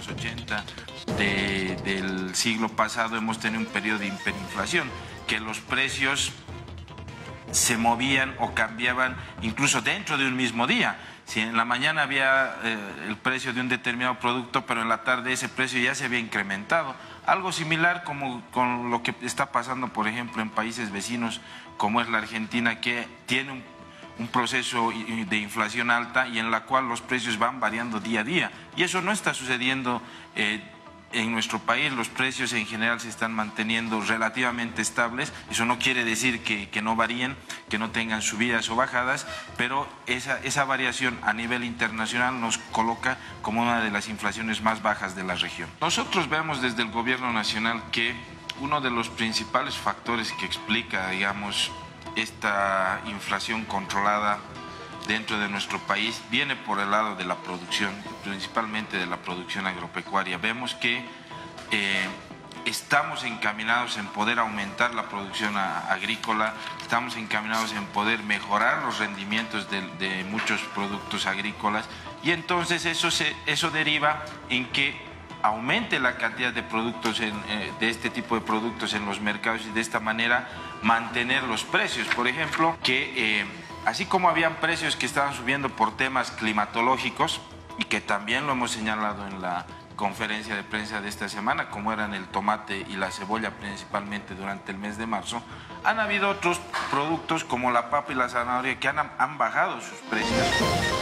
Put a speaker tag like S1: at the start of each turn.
S1: los 80 del siglo pasado hemos tenido un periodo de hiperinflación, que los precios se movían o cambiaban incluso dentro de un mismo día. Si en la mañana había el precio de un determinado producto, pero en la tarde ese precio ya se había incrementado. Algo similar como con lo que está pasando, por ejemplo, en países vecinos como es la Argentina, que tiene un proceso de inflación alta y en la cual los precios van variando día a día. Y eso no está sucediendo en nuestro país. Los precios en general se están manteniendo relativamente estables. Eso no quiere decir que no varíen, que no tengan subidas o bajadas, pero esa variación a nivel internacional nos coloca como una de las inflaciones más bajas de la región. Nosotros vemos desde el gobierno nacional que uno de los principales factores que explica, digamos, esta inflación controlada dentro de nuestro país viene por el lado de la producción, principalmente de la producción agropecuaria. Vemos que estamos encaminados en poder aumentar la producción agrícola, estamos encaminados en poder mejorar los rendimientos de muchos productos agrícolas y entonces eso deriva en que aumente la cantidad de productos, de este tipo de productos en los mercados y de esta manera mantener los precios. Por ejemplo, que así como habían precios que estaban subiendo por temas climatológicos y que también lo hemos señalado en la conferencia de prensa de esta semana, como eran el tomate y la cebolla principalmente durante el mes de marzo, han habido otros productos como la papa y la zanahoria que han bajado sus precios.